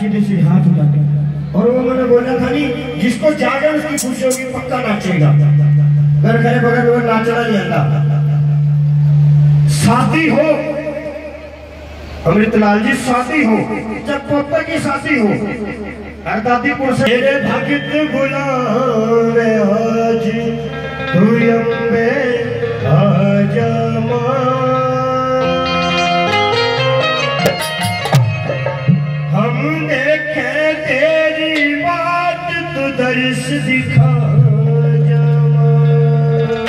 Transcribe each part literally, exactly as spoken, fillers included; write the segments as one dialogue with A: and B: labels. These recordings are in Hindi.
A: सीधे सीधे हाथ उठा के, और वो मैंने बोला था नहीं जिसको जागे उसकी खुशी होगी पक्का नाचेगा। घर घरे बगैर बगैर नाचना नहीं आता। शादी हो अमृतलाल जी, शादी हो, जब पोते की शादी हो, दादीपुर से मेरे भगत बुलावे आज तू अम्बे आजा मां, हम देखे तेरी बात तू दर्श दिखा जा मां।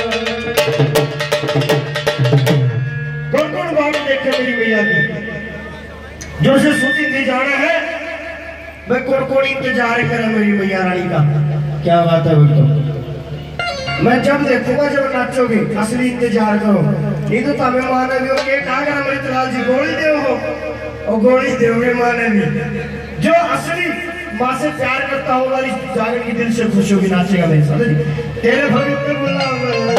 A: कौन कौन बात देखे मेरी मैया की, जो से सूती थी जाना है मैं कौन कौन इंतजार करे मेरी मैया रानी का। क्या बात है तो मैं जब देखूंगा जब नाचोगे असली इंतजार करो, नहीं तो तमें माने भी के कागर अमृतलाल जी गोली दे हो और गोली देओगे माने भी। जो असली माँ से प्यार करता होगा इस जागर की दिल से खुश होगी नाचेगा मेरे साथ। तेरे भगत पे बुलावे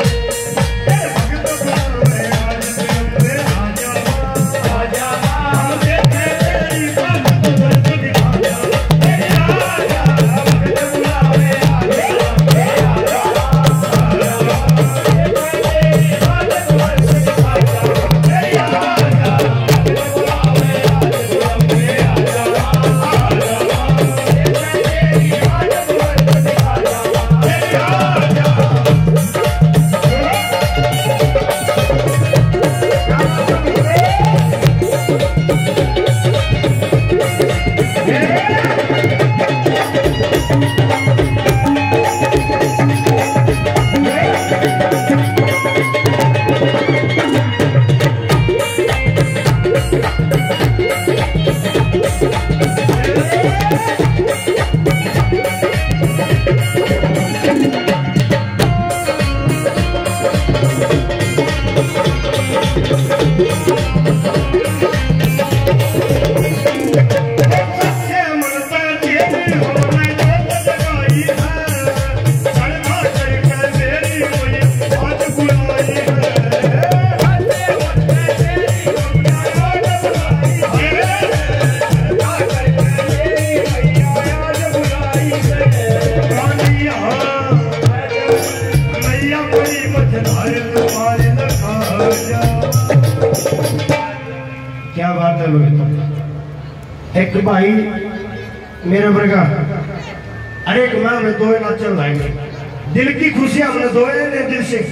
A: एक भाई मेरे वर्गा, अरे एक माँ में दो नाचल लाएंगे, दिल की खुशी हमने दो ने दिल से।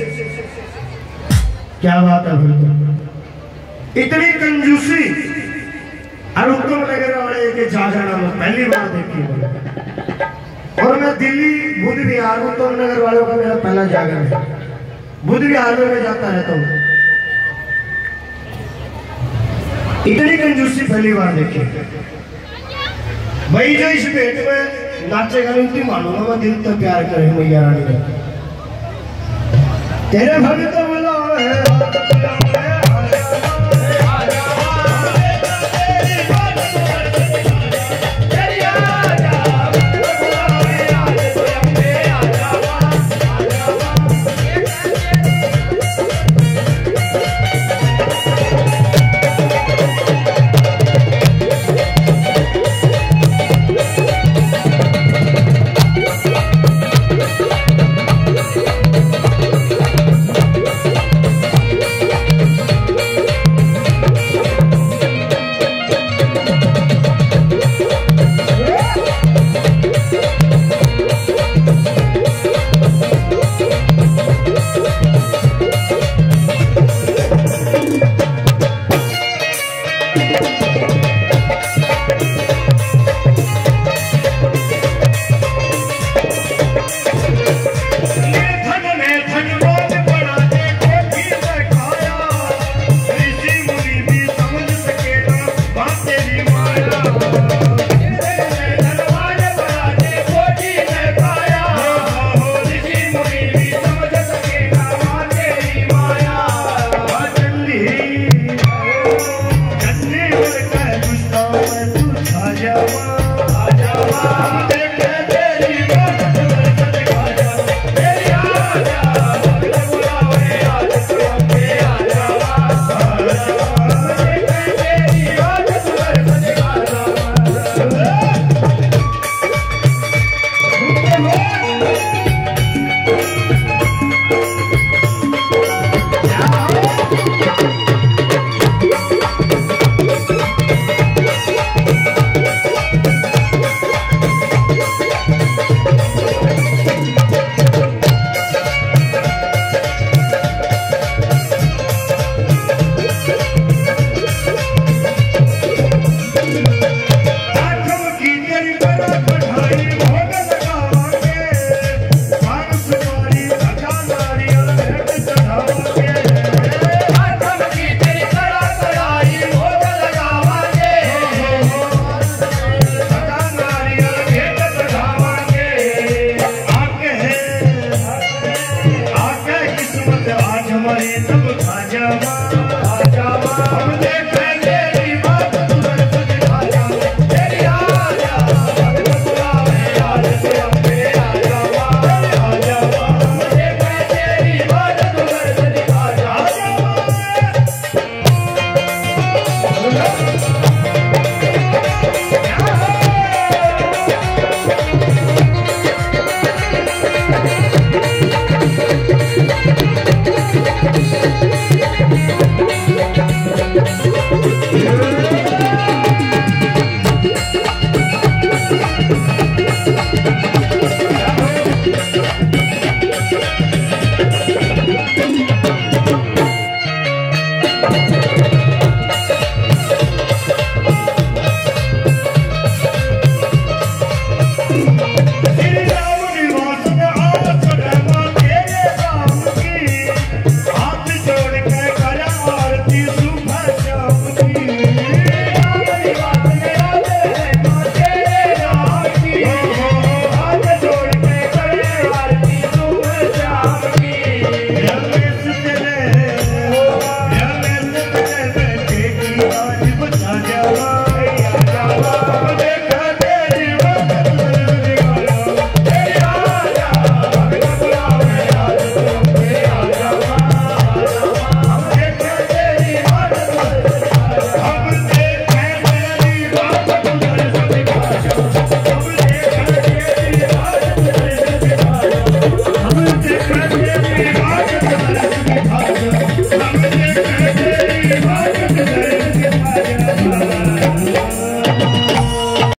A: क्या बात है फिर इतनी कंजूसी और उत्तम नगर वाले के जागरण में पहली बार देखी। और मैं दिल्ली बुद्ध विहार उत्तम नगर वालों का मेरा पहला जागरण है। बुद्ध विहार में मैं जाता रहता हूँ। इतनी कंजूसी पहली बार देखी भाई। जो इस भेंट में नाचेगा नहीं उतनी मानूंगा मैं दिल तक प्यार करे मैया रानी का। तेरे भगत बुलावे है।